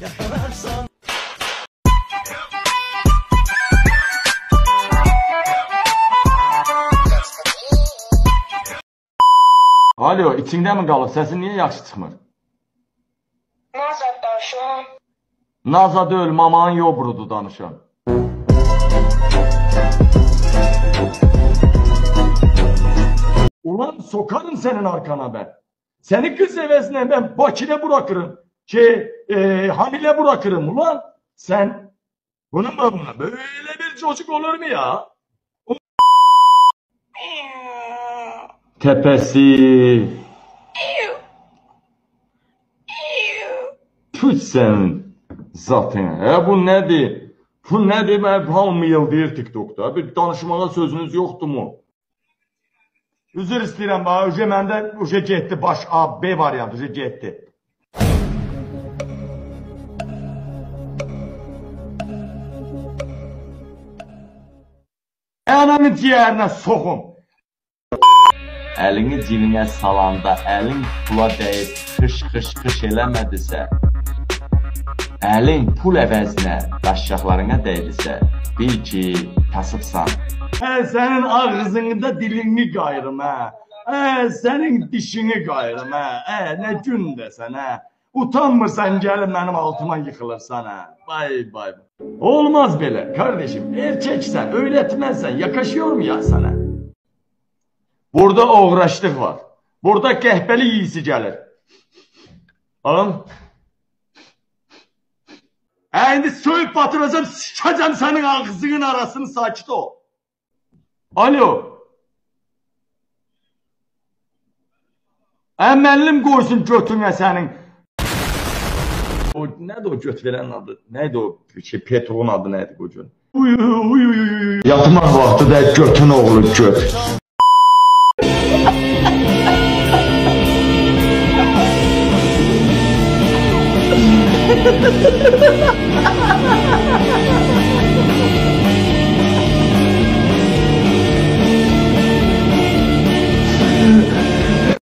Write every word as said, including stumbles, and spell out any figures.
yakalarsan. Alo, içində mi qalıb? Səsin niyə yaxşı çıxmır? Nazad danışıram. Nazad öl, mamanın yobrudu danışan. Ulan sokarım senin arkana ben. Seni kız hevesine ben Bakü'de bırakırım. Şey, e, hamile bırakırım ulan. Sen, bunun babına böyle bir çocuk olur mu ya? Tepesi. Tüç senin zatına. E bu nedir? Bu nedir? Ben hamı yıldayır TikTok'da. Bir danışmağa sözünüz yoktu mu? Üzr istəyirəm, bax, öce məndə öce getdi, baş A, B variantı, öce getdi. Ananın ciyərinə soxum. Əlini cibinə salanda, əlin pula dəyib, xış xış xış eləmədisə, əlin pul əvəzinə, daşşaqlarına dəydisə, bil ki, kasıbsan. Hə, sənin ağzında dilini qayırım, hə. Hə, sənin dişini qayırım, hə. Hə, nə gün desən, hə. Utanmırsan gəlib mənim altıma yıxılırsan, hə. Bay bay. Olmaz belə, kardeşim. Erkeksən, öğretmensən, yakışıyor mu ya sana? Burada uğraşlıq var. Burada qəhbəli yiyisi gəlir. Alın. Hə, indi soyup batıracağım, sikəcəm sənin ağzının arasını, sakit ol. Alo. Hə, müəllim qoysun götünə sənin. O, nədir o göt verənin adı? Nəydi o? Şey, Petro'nun adı nəydi bu gün? Uy, uy, uy, uy. Yatmaq vaxtı da götün oğlu göt. Ha ha ha ha ha!